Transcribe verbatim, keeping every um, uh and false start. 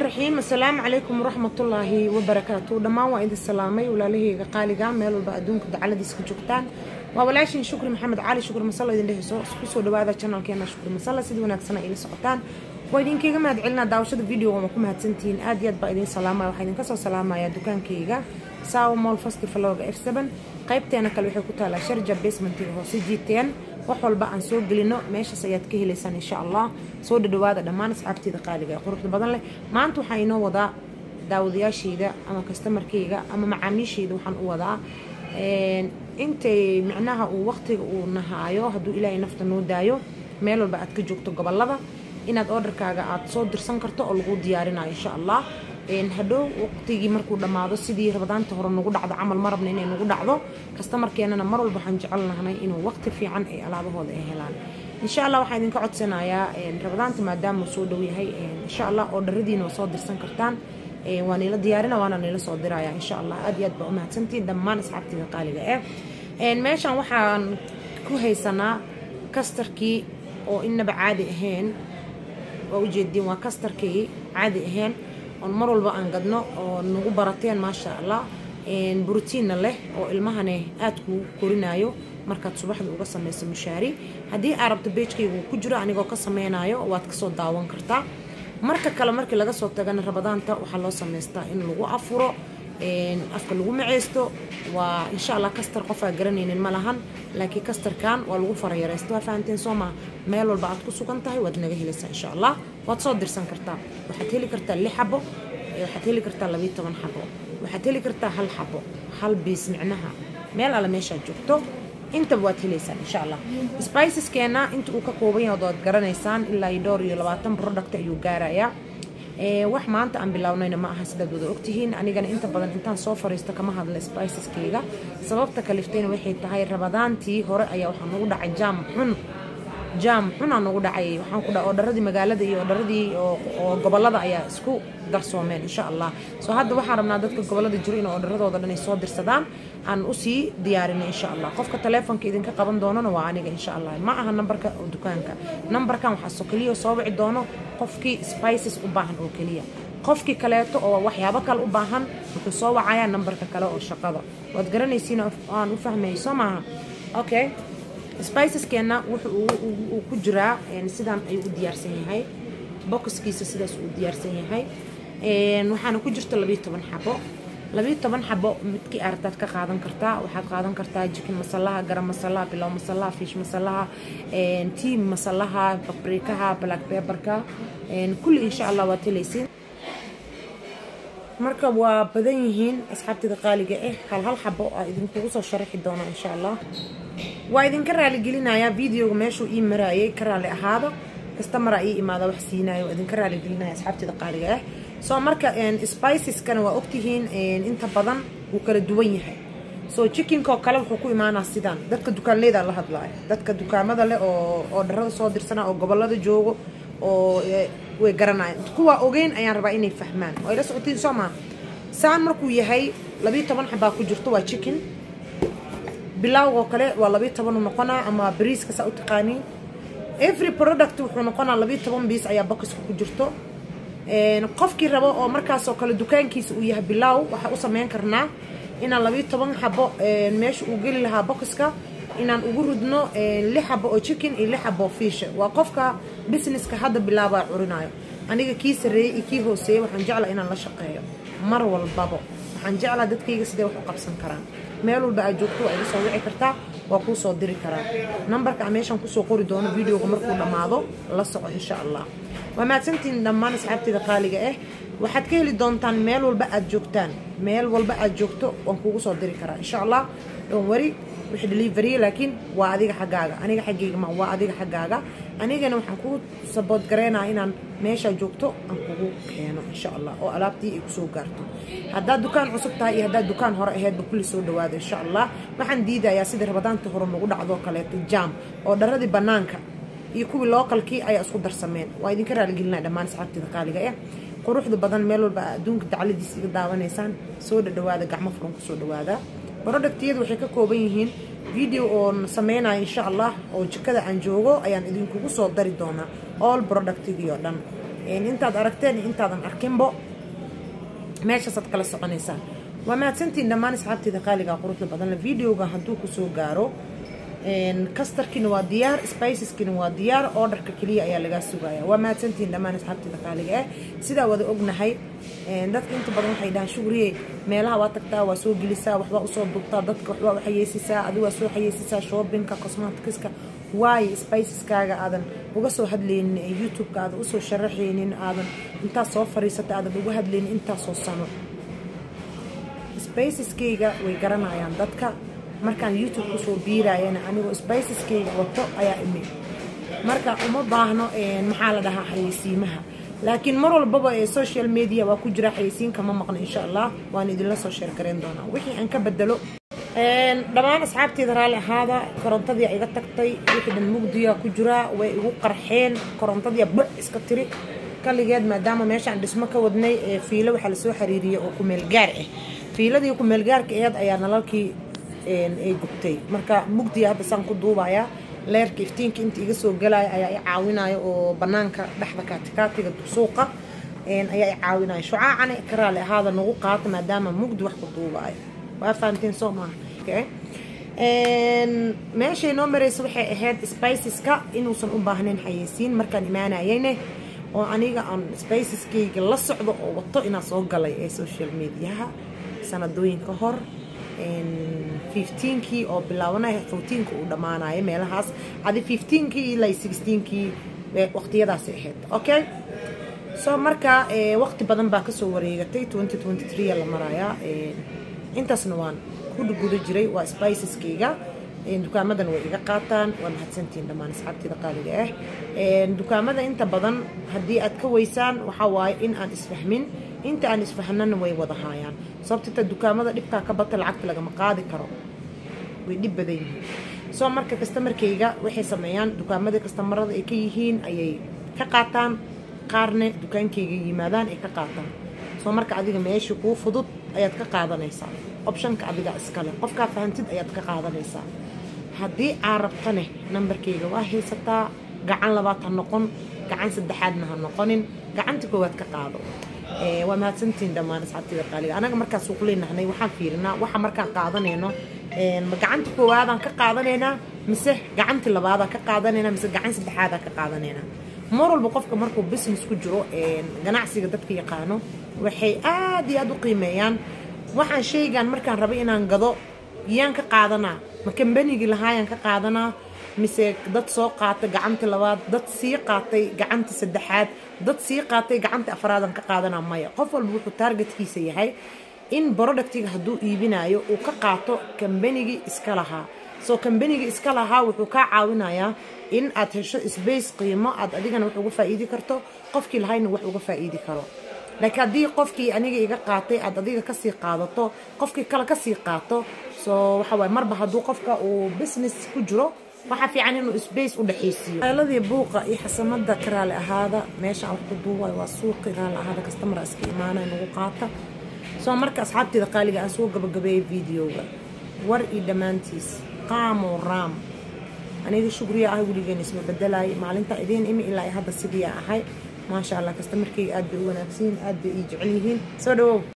الرحيم. السلام عليكم ورحمة الله وبركاته. دمان وإذا السلامي ولا له قالي قام ولا بأدونك على ديسك جوكتان وولاشين شكر محمد علي شكر مسلا إذا له سو سو دو هذا channel كنا شكر مسلا سيد وناكسنا إلى سقطان وإذن كيجا ما دعلنا داوشة الفيديو وماكم هتسنتين آديات بإذن سلامة وحيدن كسر سلامة يا دكان كيجا ساو مول فستيفال إف سبعة قيبتي أنا كل وحي كتالا شرجة بيسمنتي هو سجيتين وحول بقى نسوق لنا ماشي سيادك هي لسان إن شاء الله سود دوادا دمان أصحابتي دقالقة قرط بدن لي ما أنتو حينو وضع داودياشي ده أما كاستمر كيجا أما معاميشي ده وحن وضع إيه أنت معناها ووقتك ونهايو هدو إلى نفط النودايو ميلو بقى تكجوكتو قبل لبا إن أدور كاجا أتصود درسان كرتو ألغو ديارنا إن شاء الله إن هدو وقتي مركو دماغو سيدي رمضان تهر نقول عض عمل مرة بنين نقول عضو كاستمر كأننا مرة البحن جعلنا هنا إنه وقت في عن أي ألعاب هذا إهلال إن شاء الله واحد إنك عد سنة يا إن رمضان تمادام مسودوي هاي إن شاء الله أودردين وصاد درسان كرتان وأنا لا ديارنا وأنا لا صاد درايا إن شاء الله أديت بأمها سنتي دمان أصحابتي قالي إيه إن ماشان وحن كوهي سنة كستركي أو إن بعادي هين ووجدي وكستركي عادي هين ونمر البا أن قدنا ونقول براتين ما شاء الله إن بروتين له أو المهنة أتكو كورينايو مركز صباح الوقصة من المشاري هدي عربت بيتكي وكجرا عني وقصة مينايو واتكسود داون كرتا مركز كلا مركز لقى صوت تجنا رمضان تا وحلوصة ميستا إن لو أفرو إن أفكر لو معيستو وإن شاء الله كستر قفا جرنين الملهن لكن كستر كان والغو فريرستو فانتين سوما ميلو البعض كسو كنتهي ودنجه لسه إن شاء الله وتصدر سن كرتا وحتيلي كرتا اللي حبه وحتيلي كرتا اللي بيت من حبه وحتيلي كرتا هل حبه هل بيسمعناها ميل على ميشا جوكتو انت بواتي ليسان ان شاء الله سبايسز كينا انت اوكا كوبين ودود قرانيسان الا يدور يلباتن برودكت ايو قارايا إيه wax maanta aan bilawnayna ma aha sida wada ogtihiin anigana inta badan intaan soo fariisto kama hadla spices keega sababta kaliftayna waxay tahay rabadaantii hore ayaa waxa nagu dhacay jam xun jam xun aan nagu dhacay waxaan ku dhaco dharadii magaalada iyo dharadii oo gobolada ayaa isku darsoomeen insha Allah soo hadda waxaan rabnaa dadka gobolada jiro in oo dharadooda dhan ay soo dirsadaan aan u sii diyaarinay insha Allah qofka telefoonka idinka qaban doonana waa aniga insha Allah ma aha numberka dukaanka numberkan waxa soo kaliya soo wici doono qofkii spices u baahan oo kaliya qofkii kaleeto oo waxyaabo kale u baahan wuxuu soo wacayaa numberka kale oo shaqada waad garanaysiin aan u fahmayso maaha okay spices keena wuxuu uu ku jiraa in sidaan ay u diyaarsan yahay boxkiisa sidaas uu diyaarsan yahay een waxaana ku jirta laba iyo toban xabo laba iyo toban xabo midkii artaad ka qaadan kartaa waxaad qaadan kartaa chicken masalaha garam masalaha bilow masalaha fish masalaha een tea masalaha paprikaha black pepperka een kulli insha Allah waa tilaysiin marka waa badan yihiin asxaabtida qaaliga ah hal hal xabo ah idinku soo sharaxi doona insha Allah waa idinka raali gelinayaa videoga meeshuu ii maraayay ka raali ahaado customer ay imaado wax siinayo idinka raali gelinayaa asxaabtida qaaliga ah soo marka een spices kana waa ogtihiin een inta badan uu kala duwan yahay soo chicken ko kale wuxuu ku imaanaa sidaan dadka dukaanleeda la hadlaay dadka dukaamada leh oo oo dharada soo dirsana oo gobolada joogo oo way garanayaan kuwa ogeyn ayaan rabaa inay fahmaan oo ila socotiin Soomaa saan markuu yahay laba iyo toban xabaa ku jirto waa chicken bilaw oo kale waa laba iyo toban noqona ama bariiska sa u taqaani every product wuxuu noqonaa laba iyo toban piece ayaa boxka ku jirto een qofkii rabo oo markaas oo kale dukaankiisa uu yahay bilaw waxa u sameyn karnaa inaan laba iyo toban xabo een meesha uu gali lahaa boxka inaan ugu rudno lix xabo oo chicken iyo lix xabo fish waa qofka businesska hadda bilaaba curinayo aniga kii sareeyay iyo kii hooseeyay waxaan jeclaa inaan la shaqeeyo mar walbaba waxaan jeclaa dadkayga sidee wax u qabsan karaan meel walba aad joogto ay soo wici kartaa waa ku soo diri karaa numberka meeshan ku soo qori doono videoga markuu dhamaado la soco insha Allah waa maadsantiin dhammaan asxaabtida qaaliga ah waxaad ka heli doontaan meel walba aad joogtaan meel walba aad joogto waan kugu soo diri karaa insha Allah don't worry wixii delivery laakiin waa adiga xagaaga aniga xagayga ma waa adiga xagaaga anigana waxaan ku support gareynaa inaan meesha joogto aan kugu keeno insha Allah oo alaabtii ay ku soo gaarto hadda dukaan cusub tahay hadda dukaan hore ahayd kulli soo dhawaado insha Allah waxaan diidayaa sida rabadaanta hore nagu dhacdo kale jam oo dharadii banaanka iyo kuwi localkii ay isku darsameen waa idinka raali gelinaa dhammaan asxaabtida qaaliga ah quruxda badan meel walba adduunka dacaladiisa iga daawanaysaan soo dhawaada gacmo furan ku soo dhawaada productyadu waxay ka kooban yihiin video oo sameynaa insha Allah oo jikada aan joogo ayaan idinkugu soo dari doonaa all productyada dhan intaad aragteen intaadan arkinbo meeshaasaad kala soconaysaan waa mahadsantiin dhammaan asxaabteyda qaaliga quruxda badan la videoga hadduu kusoo gaaro kastarkiina waa diyaar spiceskiina waa diyaar orderka keliya ayaa lagaa sugaya waa mahadsantiin dhammaan asxaabteyda qaaliga ah sidaa wada ognahay dadka inta badan waxay dhahaan shugriye meelaha waa tagtaa waa soo gelisaa waxba usoo dubtaa dadka waxba u xayeysisaa adigu waa soo xayeysisaa shoppingka cosmeticska واي سبايسز كاغا aadan uga soo hadlaynin youtube-ka aadan u soo sharaxaynin aadan inta soo fariisata aadan uga hadlaynin inta soo sano spiceska way garanayaan dadka markaan youtube ku soo biirayana anigu spiceska wato ayaa imi marka uma baahno een maxaa la dhahaa xayeysiimaha laakiin mar walba ee social media waa ku jira xayeysiinka ma maqna insha Allah waan idin la soo share gareyn doonaa wixii aan ka bedelo een dhamaan asxaabteyda raali ahaada korontadii iga tagtay wixii dhan mugdiya ku jira way igu qarxeen korontadii baa iska tiri kaligeed maadaama meeshaan dhismo ka wadnay ee fiilo waxa la soo xiriiriyay oo ku meel gaar ah fiiladii ku meel gaarka ahayd ayaa nalalkii een ay gubtay marka mugdiya hadda san ku duubaya leerka iftiinka inta iga soo galay ayaa i caawinaya oo banaanka dhaxda kaatikaatiga suuqa een ayaa i caawinaya shucaacana karaale ahaada nagu qaata maadaama mugdi wax ku duubaya waa faantiin soo maaha okay een meesha inoo maraysa waxay ahayd spiceska inuusan u baahnayn xayeysiin markaan imaanayayne oo aniga aan spiceskayga la socdo oo wato inaan soo galay ee social mediaha sanadooyinka hor een fifteenkii oo bilaabanaya fourteenkii uu dhamaanaya meelahaas adi fifteenkii ilaa sixteenkii waqtiyadaas ahayd okay soo marka ee waqti badan baa ka soo wareegatay twenty twenty-three la maraya ee intaasna waan ku guda jiray waa spiceskayga ee dukaamadan way iga qaataan waa mahadsantiin dhamaan asxaabteyda qaaliga ah ee dukaamada inta badan haddii aad ka weysaan waxa waaye in aan isfahmin inta aan isfahanana way wada haayaan sababta dukaamada dhibka ka bata lacagta laga ma qaadi karo way dib badan yihiin soo marka customerkayga waxay sameeyaan dukaamada customerada ay ka yihiin ayay ka qaataan qaarne dukaankayga yimaadaan ay ka qaataan soo marka adiga meesha ku fudud ayaad ka qaadanaysaa optionka adiga iskale qofka fahantid ayaad ka qaadanaysaa haddii aad rabtane numberkayga waa haysataa gacan labaad ha noqon gacan saddexaadna ha noqonin gacanta koowaad ka qaado ee waa mahadsantiin dhamaan asxaabteyda qaaliga anaga markaa suuq leenahay waxaan fiirinaa waxa markaan qaadanayno een ma gacanta koowaad aan ka qaadanaynaa mise gacanta labaad aan ka qaadanaynaa mise gacan saddexaad aan ka qaadanaynaa mar walba qofka markuu business ku jiro een ganacsiga dadka yaqaano waxay aad iyo aad u qiimeeyaan waxaan sheegan markaan rabo inaan gado yaan ka qaadanaa ma kambanigi lahaayaan ka qaadanaa mise dad soo qaatay gacanta labaad dad sii qaatay gacanta saddexaad dad sii qaatay gacanta afraad aan ka qaadanaa maya qof walba wuxuu targetkiisa yahay in productiga hadduu iibinayo uu ka qaato kambanigi iska lahaa soo kambanigi iska lahaa wuxuu ka caawinayaa in aad hesho space qiimo aad adigana wax uga faa'iidi karto qofkii lahayna wax uga faa'iidi karo laakiin haddii qofkii aniga iga qaatay aad adiga ka sii qaadato qofkii kale ka sii qaato soo waxa waaye marba hadduu qofka uu business ku jiro waxa fiican inuu space u dhaxaysiyo xaaladii buuqa iyo xasamada karaale ahaada meesha aan ku duubay waa suuqi karaale ahaada customer iska imaanay nagu qaata soo marka asxaabteyda qaaliga aan soo gabagabeeyay videoga war ii dhamaantiis qaamo raam aniga shukriya ah weligeena isma bedelay maalinta idin imi ilaa hadda sidii ahay ما شاء الله كاستمركي أدي ونفسين أدي يجعليهن سودو